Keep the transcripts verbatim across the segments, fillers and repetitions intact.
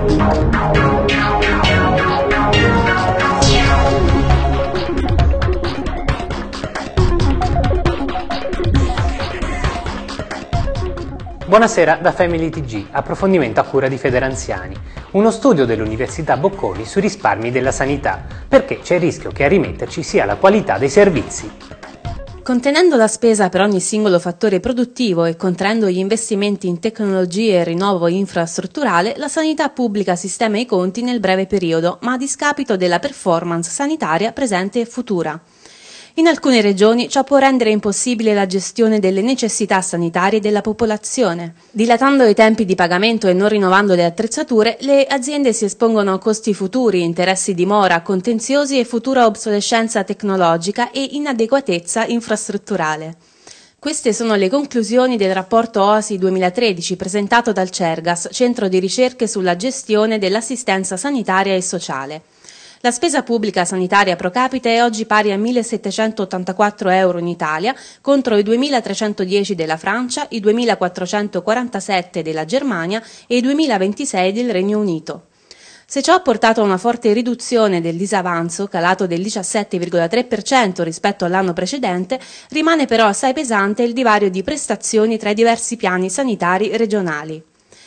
Buonasera da Family T G, approfondimento a cura di Federanziani. Uno studio dell'Università Bocconi sui risparmi della sanità, perché c'è il rischio che a rimetterci sia la qualità dei servizi. Contenendo la spesa per ogni singolo fattore produttivo e contraendo gli investimenti in tecnologie e rinnovo infrastrutturale, la sanità pubblica sistema i conti nel breve periodo, ma a discapito della performance sanitaria presente e futura. In alcune regioni ciò può rendere impossibile la gestione delle necessità sanitarie della popolazione. Dilatando i tempi di pagamento e non rinnovando le attrezzature, le aziende si espongono a costi futuri, interessi di mora, contenziosi e futura obsolescenza tecnologica e inadeguatezza infrastrutturale. Queste sono le conclusioni del rapporto O A S I duemilatredici presentato dal CERGAS, Centro di ricerche sulla gestione dell'assistenza sanitaria e sociale. La spesa pubblica sanitaria pro capite è oggi pari a millesettecentottantaquattro euro in Italia contro i duemilatrecentodieci della Francia, i duemilaquattrocentoquarantasette della Germania e i duemilaventisei del Regno Unito. Se ciò ha portato a una forte riduzione del disavanzo, calato del diciassette virgola tre per cento rispetto all'anno precedente, rimane però assai pesante il divario di prestazioni tra i diversi piani sanitari regionali.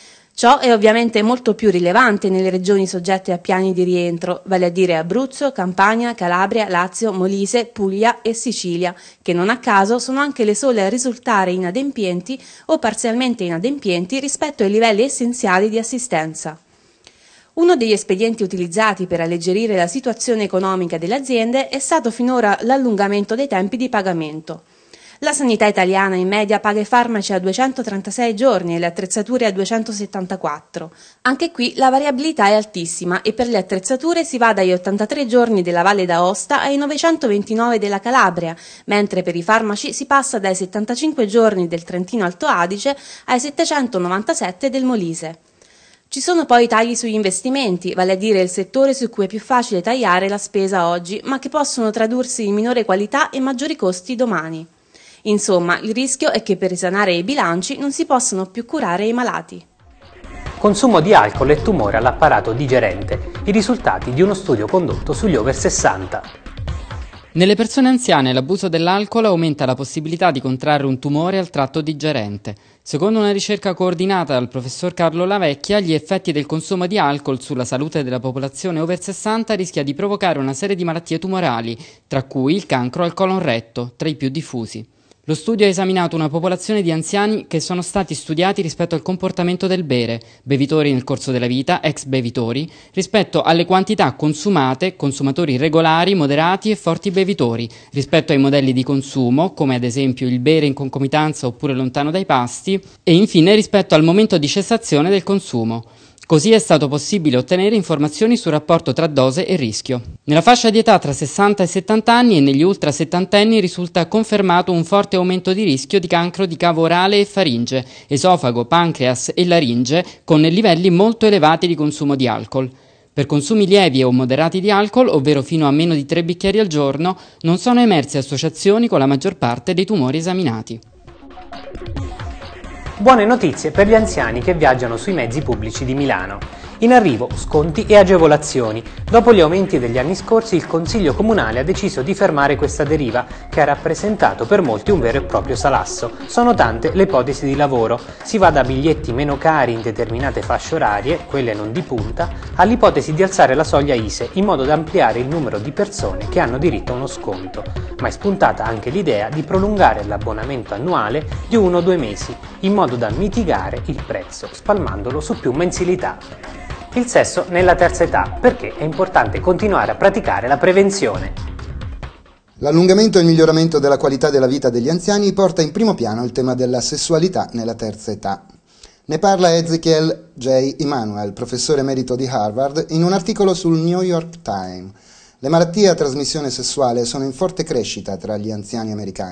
Ciò è ovviamente molto più rilevante nelle regioni soggette a piani di rientro, vale a dire Abruzzo, Campania, Calabria, Lazio, Molise, Puglia e Sicilia, che non a caso sono anche le sole a risultare inadempienti o parzialmente inadempienti rispetto ai livelli essenziali di assistenza. Uno degli espedienti utilizzati per alleggerire la situazione economica delle aziende è stato finora l'allungamento dei tempi di pagamento. La sanità italiana in media paga i farmaci a duecentotrentasei giorni e le attrezzature a duecentosettantaquattro. Anche qui la variabilità è altissima e per le attrezzature si va dagli ottantatré giorni della Valle d'Aosta ai novecentoventinove della Calabria, mentre per i farmaci si passa dai settantacinque giorni del Trentino Alto Adige ai settecentonovantasette del Molise. Ci sono poi i tagli sugli investimenti, vale a dire il settore su cui è più facile tagliare la spesa oggi, ma che possono tradursi in minore qualità e maggiori costi domani. Insomma, il rischio è che per risanare i bilanci non si possano più curare i malati. Consumo di alcol e tumore all'apparato digerente, i risultati di uno studio condotto sugli over sessanta. Nelle persone anziane l'abuso dell'alcol aumenta la possibilità di contrarre un tumore al tratto digerente. Secondo una ricerca coordinata dal professor Carlo Lavecchia, gli effetti del consumo di alcol sulla salute della popolazione over sessanta rischia di provocare una serie di malattie tumorali, tra cui il cancro al colon retto, tra i più diffusi. Lo studio ha esaminato una popolazione di anziani che sono stati studiati rispetto al comportamento del bere, bevitori nel corso della vita, ex bevitori, rispetto alle quantità consumate, consumatori regolari, moderati e forti bevitori, rispetto ai modelli di consumo, come ad esempio il bere in concomitanza oppure lontano dai pasti, e infine rispetto al momento di cessazione del consumo. Così è stato possibile ottenere informazioni sul rapporto tra dose e rischio. Nella fascia di età tra sessanta e settanta anni e negli ultra settantenni risulta confermato un forte aumento di rischio di cancro di cavo orale e faringe, esofago, pancreas e laringe, con livelli molto elevati di consumo di alcol. Per consumi lievi o moderati di alcol, ovvero fino a meno di tre bicchieri al giorno, non sono emerse associazioni con la maggior parte dei tumori esaminati. Buone notizie per gli anziani che viaggiano sui mezzi pubblici di Milano. In arrivo sconti e agevolazioni. Dopo gli aumenti degli anni scorsi il Consiglio Comunale ha deciso di fermare questa deriva che ha rappresentato per molti un vero e proprio salasso. Sono tante le ipotesi di lavoro. Si va da biglietti meno cari in determinate fasce orarie, quelle non di punta, all'ipotesi di alzare la soglia I S E in modo da ampliare il numero di persone che hanno diritto a uno sconto. Ma è spuntata anche l'idea di prolungare l'abbonamento annuale di uno o due mesi, in modo da mitigare il prezzo, spalmandolo su più mensilità. Il sesso nella terza età, perché è importante continuare a praticare la prevenzione. L'allungamento e il miglioramento della qualità della vita degli anziani porta in primo piano il tema della sessualità nella terza età. Ne parla Ezekiel J. Emanuel, professore emerito di Harvard, in un articolo sul New York Times. Le malattie a trasmissione sessuale sono in forte crescita tra gli anziani americani.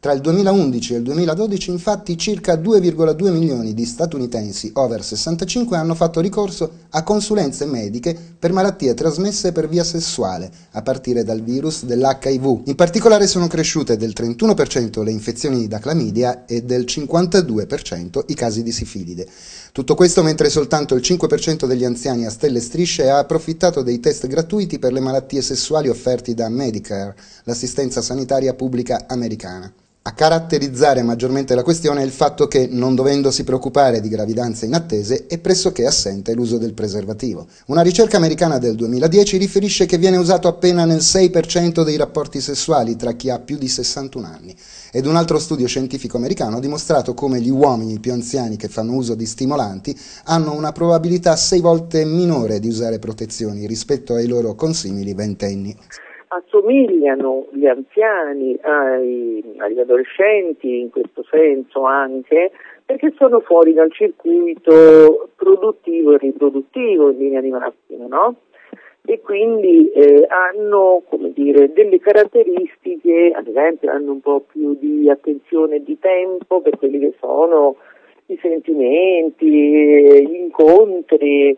Tra il duemilaundici e il duemiladodici, infatti, circa due virgola due milioni di statunitensi over sessantacinque hanno fatto ricorso a consulenze mediche per malattie trasmesse per via sessuale, a partire dal virus dell'H I V. In particolare sono cresciute del trentuno per cento le infezioni da clamidia e del cinquantadue per cento i casi di sifilide. Tutto questo mentre soltanto il cinque per cento degli anziani a stelle e strisce ha approfittato dei test gratuiti per le malattie sessuali offerti da Medicare, l'assistenza sanitaria pubblica americana. A caratterizzare maggiormente la questione è il fatto che, non dovendosi preoccupare di gravidanze inattese, è pressoché assente l'uso del preservativo. Una ricerca americana del duemiladieci riferisce che viene usato appena nel sei per cento dei rapporti sessuali tra chi ha più di sessantuno anni, ed un altro studio scientifico americano ha dimostrato come gli uomini più anziani che fanno uso di stimolanti hanno una probabilità sei volte minore di usare protezioni rispetto ai loro consimili ventenni. Assomigliano gli anziani ai, agli adolescenti in questo senso anche perché sono fuori dal circuito produttivo e riproduttivo in linea di massima, no? E quindi eh, hanno, come dire, delle caratteristiche, ad esempio hanno un po' più di attenzione e di tempo per quelli che sono i sentimenti, gli incontri.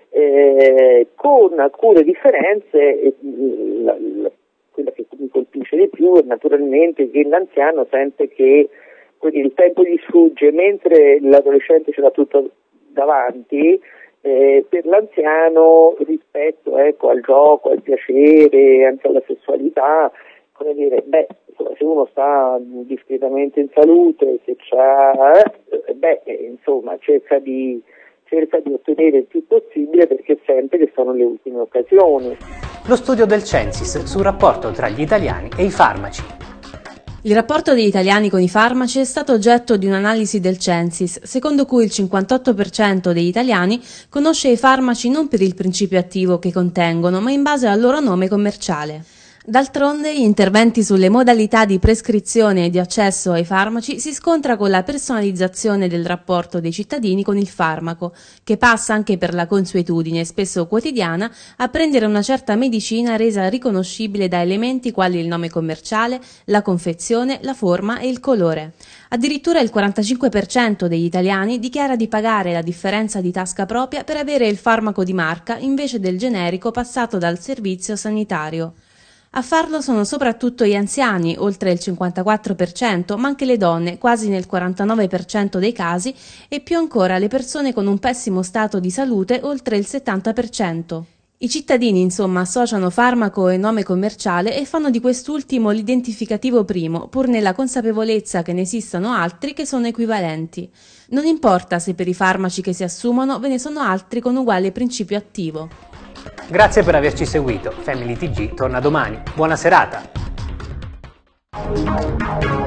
Eh, con alcune differenze, eh, la, la, quella che mi colpisce di più è naturalmente che l'anziano sente che quindi, il tempo gli sfugge, mentre l'adolescente ce l'ha tutto davanti. Eh, per l'anziano rispetto ecco, al gioco, al piacere, anche alla sessualità, come dire, beh, se uno sta discretamente in salute, se c'ha, eh, beh, insomma, cerca di cerca di ottenere il più possibile perché sente che sono le ultime occasioni. Lo studio del Censis sul rapporto tra gli italiani e i farmaci. Il rapporto degli italiani con i farmaci è stato oggetto di un'analisi del Censis, secondo cui il cinquantotto per cento degli italiani conosce i farmaci non per il principio attivo che contengono, ma in base al loro nome commerciale. D'altronde, gli interventi sulle modalità di prescrizione e di accesso ai farmaci si scontra con la personalizzazione del rapporto dei cittadini con il farmaco, che passa anche per la consuetudine, spesso quotidiana, a prendere una certa medicina resa riconoscibile da elementi quali il nome commerciale, la confezione, la forma e il colore. Addirittura il quarantacinque per cento degli italiani dichiara di pagare la differenza di tasca propria per avere il farmaco di marca invece del generico passato dal servizio sanitario. A farlo sono soprattutto gli anziani, oltre il cinquantaquattro per cento, ma anche le donne, quasi nel quarantanove per cento dei casi, e più ancora le persone con un pessimo stato di salute, oltre il settanta per cento. I cittadini, insomma, associano farmaco e nome commerciale e fanno di quest'ultimo l'identificativo primo, pur nella consapevolezza che ne esistano altri che sono equivalenti. Non importa se per i farmaci che si assumono ve ne sono altri con uguale principio attivo. Grazie per averci seguito. Family T G torna domani. Buona serata!